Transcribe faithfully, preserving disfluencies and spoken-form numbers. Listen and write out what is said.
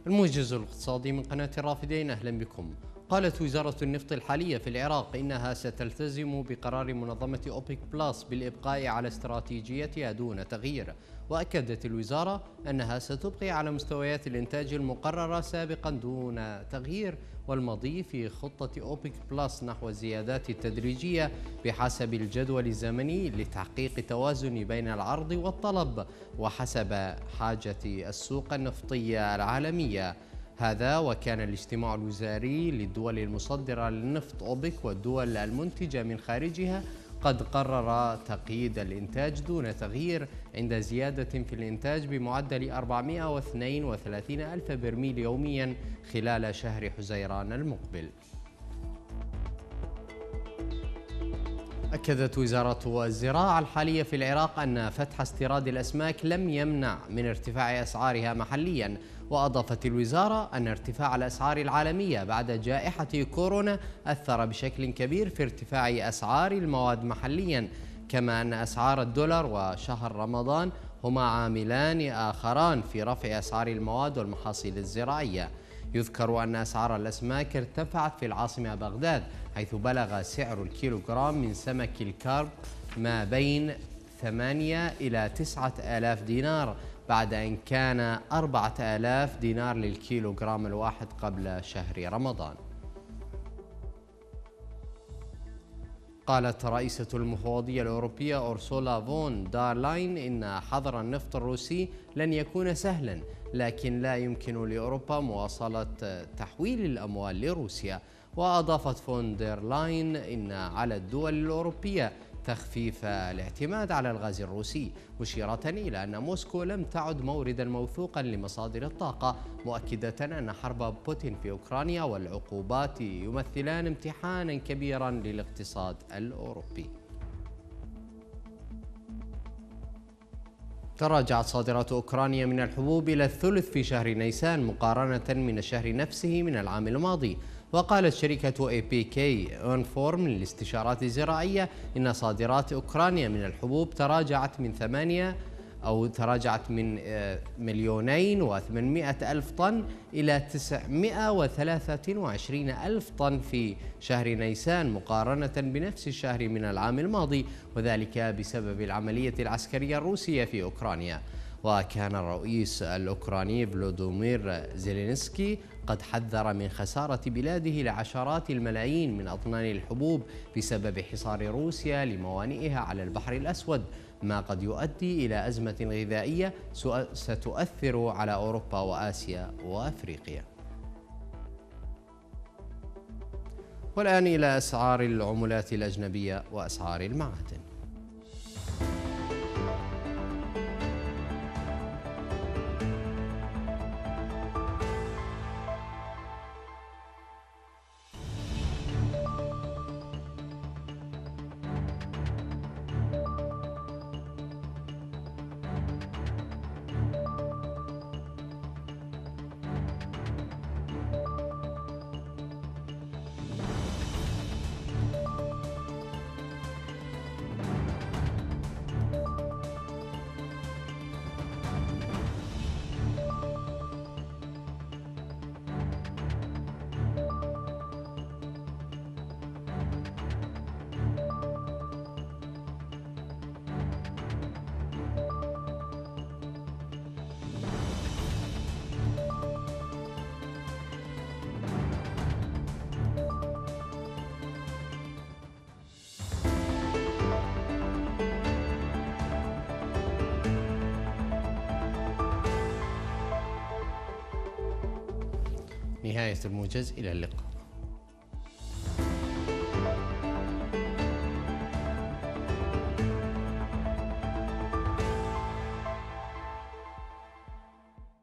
الموجز الاقتصادي من قناة الرافدين، أهلا بكم. قالت وزارة النفط الحالية في العراق إنها ستلتزم بقرار منظمة أوبك بلس بالإبقاء على استراتيجيتها دون تغيير. وأكدت الوزارة أنها ستبقي على مستويات الإنتاج المقررة سابقا دون تغيير، والمضي في خطة أوبك بلس نحو الزيادات التدريجية بحسب الجدول الزمني لتحقيق توازن بين العرض والطلب وحسب حاجة السوق النفطية العالمية. هذا وكان الاجتماع الوزاري للدول المصدرة للنفط أوبك والدول المنتجة من خارجها قد قرر تقييد الإنتاج دون تغيير عند زيادة في الإنتاج بمعدل أربعمئة واثنين وثلاثين ألف برميل يوميا خلال شهر حزيران المقبل. أكدت وزارة الزراعة الحالية في العراق أن فتح استيراد الأسماك لم يمنع من ارتفاع أسعارها محليا. وأضافت الوزارة أن ارتفاع الأسعار العالمية بعد جائحة كورونا أثر بشكل كبير في ارتفاع أسعار المواد محليا، كما أن أسعار الدولار وشهر رمضان هما عاملان آخران في رفع أسعار المواد والمحاصيل الزراعية. يذكر أن أسعار الأسماك ارتفعت في العاصمة بغداد، حيث بلغ سعر الكيلوغرام من سمك الكارب ما بين ثمانية إلى تسعة آلاف دينار، بعد أن كان أربعة آلاف دينار للكيلوغرام الواحد قبل شهر رمضان. قالت رئيسة المفوضية الأوروبية أورسولا فون دار لاين إن حظر النفط الروسي لن يكون سهلا، لكن لا يمكن لأوروبا مواصلة تحويل الأموال لروسيا. وأضافت فون دير لاين إن على الدول الأوروبية تخفيف الاعتماد على الغاز الروسي، مشيرة إلى أن موسكو لم تعد موردا موثوقا لمصادر الطاقة، مؤكدة أن حرب بوتين في أوكرانيا والعقوبات يمثلان امتحانا كبيرا للاقتصاد الأوروبي. تراجعت صادرات أوكرانيا من الحبوب إلى الثلث في شهر نيسان مقارنة من الشهر نفسه من العام الماضي. وقالت شركة اي بي كي اونفورم للاستشارات الزراعية إن صادرات أوكرانيا من الحبوب تراجعت من ثمانية أو تراجعت من مليونين وثمانمئة ألف طن إلى تسعمئة وثلاثة وعشرين ألف طن في شهر نيسان مقارنة بنفس الشهر من العام الماضي، وذلك بسبب العملية العسكرية الروسية في أوكرانيا. وكان الرئيس الأوكراني فلوديمير زيلينسكي قد حذر من خسارة بلاده لعشرات الملايين من أطنان الحبوب بسبب حصار روسيا لموانئها على البحر الأسود، ما قد يؤدي إلى أزمة غذائية ستؤثر على أوروبا وآسيا وأفريقيا. والآن إلى أسعار العملات الأجنبية وأسعار المعادن. نهاية الموجز، إلى اللقاء.